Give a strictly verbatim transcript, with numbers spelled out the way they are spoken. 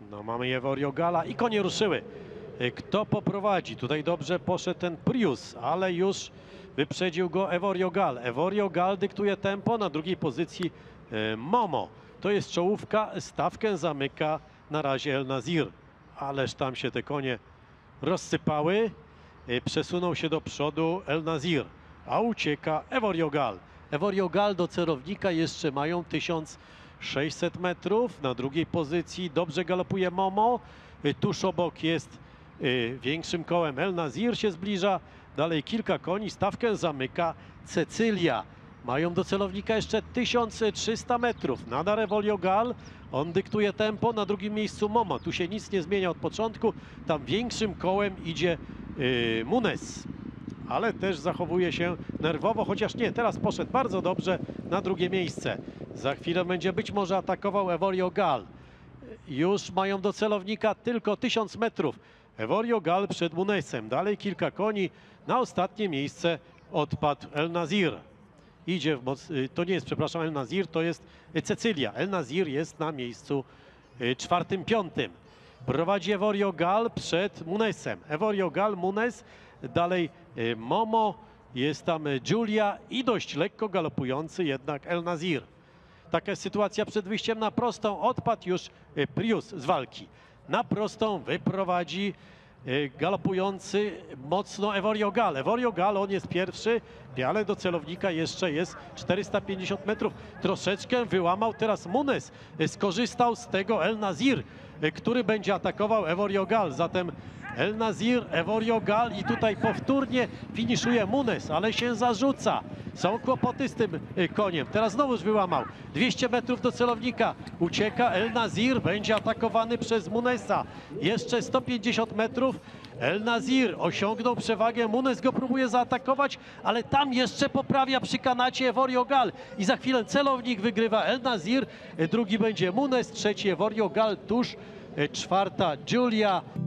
No, mamy Evorio Gala i konie ruszyły. Kto poprowadzi? Tutaj dobrze poszedł ten Prius, ale już wyprzedził go Evorio Gal. Evorio Gal dyktuje tempo, na drugiej pozycji e, Momo. To jest czołówka, stawkę zamyka na razie El Nazir. Ależ tam się te konie rozsypały. E, przesunął się do przodu El Nazir, a ucieka Evorio Gal. Evorio Gal do celownika jeszcze mają tysiąc sześćset metrów. Na drugiej pozycji dobrze galopuje Momo. E, tuż obok jest e, większym kołem El Nazir się zbliża. Dalej kilka koni, stawkę zamyka Cecylia. Mają do celownika jeszcze tysiąc trzysta metrów. Nadal Evorio Gal, on dyktuje tempo, na drugim miejscu Momo. Tu się nic nie zmienia od początku. Tam większym kołem idzie yy, Munes. Ale też zachowuje się nerwowo, chociaż nie, teraz poszedł bardzo dobrze na drugie miejsce. Za chwilę będzie być może atakował Evorio Gal. Już mają do celownika tylko tysiąc metrów. Evorio Gal przed Munesem. Dalej kilka koni. Na ostatnie miejsce odpadł El Nazir. Idzie w moc... To nie jest, przepraszam, El Nazir, to jest Cecylia. El Nazir jest na miejscu czwartym, piątym. Prowadzi Evorio Gal przed Munesem. Evorio Gal, Munes, dalej Momo, jest tam Giulia i dość lekko galopujący jednak El Nazir. Taka sytuacja przed wyjściem na prostą. Odpadł już Prius z walki. Na prostą wyprowadzi galopujący mocno Evorio Gal. Evorio Gal, on jest pierwszy, ale do celownika jeszcze jest czterysta pięćdziesiąt metrów. Troszeczkę wyłamał teraz Munes. Skorzystał z tego El Nazir, który będzie atakował Evorio Gal. Zatem El Nazir, Evorio Gal i tutaj powtórnie finiszuje Munes, ale się zarzuca. Są kłopoty z tym koniem. Teraz znowuż wyłamał. dwieście metrów do celownika. Ucieka El Nazir, będzie atakowany przez Munesa. Jeszcze sto pięćdziesiąt metrów. El Nazir osiągnął przewagę. Munes go próbuje zaatakować, ale tam jeszcze poprawia przy kanacie Evorio Gal. I za chwilę celownik wygrywa El Nazir. Drugi będzie Munes, trzeci Evorio Gal, tuż czwarta Giulia.